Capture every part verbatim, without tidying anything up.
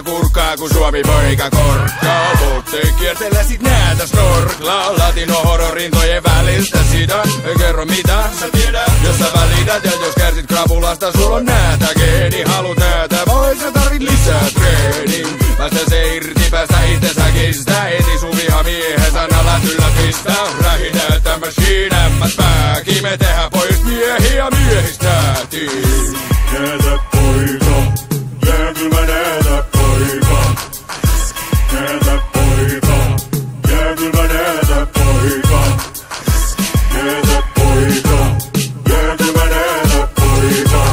sitä kurkkaa, kun Suomi poika korkkaa. Voitte kiertellä sit näätä snorklaa. Latino hororintojen väliltä sitä. Ei kerro mitä sä tiedät, jos sä välität. Ja jos kärsit krapulasta, sulla on näätä geeni. Haluut näätä, voi sä tarvit lisää treeni. Päästä se irti, päästä itsensä kistää. Eti sun viha miehen sanalla tyllä pistää. Rähinä tämän siinämmät pääki. Me tehdään pois miehiä miehistäätiin. Näätä poika, jää kyllä näätä poika. Näätä poika, jää kyllä näätä poika. Näätä poika, jää kyllä näätä poika.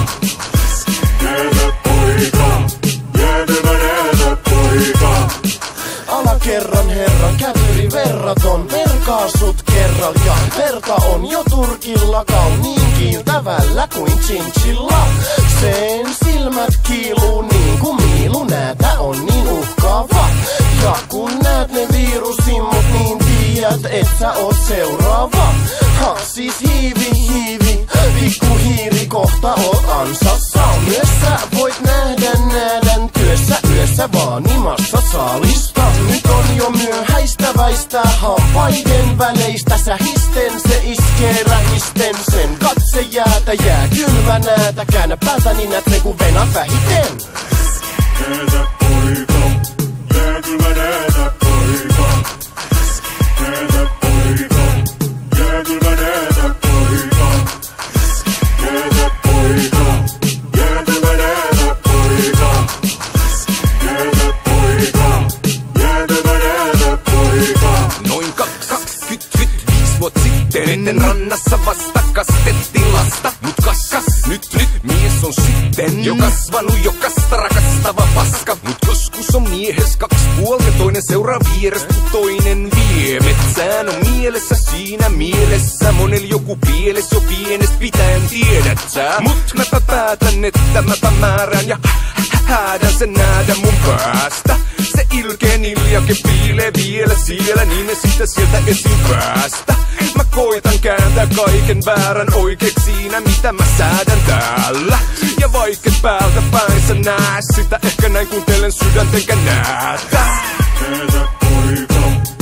Näätä poika, jää kyllä näätä poika. Alakerran herran käpyri verraton, verkaa sut kerralla ja verta on jo Turkilla kauniin kiiltävällä kuin chinchilla. Sen silmät kiiluu niin kuin miilu, näätä on niin uhkaava. Ja kun näet ne virusimmut, niin tiedät, et sä oot seuraava. Ha, siis hiivi, hiivi, pikku hiiri, kohta oot ansassa. Myös sä voit nähdä näädän työssä yössä vaanimassa saalista. Nyt on jo myöhäistä väistää hampaiden väleistä. Sähisten se iskee rähisten, sen katse jäätä jää kylmä näätä. Käännä päältä niin näet ne kun venät vähiten. Näätä poika, jää kyllä näätä poika. Näätä poika, jää kyllä näätä poika. Näätä poika, jää kyllä näätä poika. Näätä poika, jää kyllä näätä poika. Noin kaksikymmentäviisi vuotta sitten ennen rannassa vasta kastettiin lasta. Mut kas, kas, nyt, nyt mies on sitten jo kasvanut, jokasta rakastava paska. Mut joskus on miehes kaksi puolta, toinen seuraa vierestä, toinen vie. Metsään on mielessä siinä mielessä, monel joku pieles jo pienestä pitäen tiedät sä. Mut mäpä päätän, että mäpä määrään ja häädän sen näädä mun päästä. Se ilkeen iljake piilee vielä siellä, niin ne sitä sieltä esiin päästä. Mä koitan kääntää kaiken väärän oikeeksi siinä, mitä mä säädän täällä. Ja vaikka päältä päin sä näe sitä, ehkä näin kuuntelen sydäntenkä näätä. Näätä poika,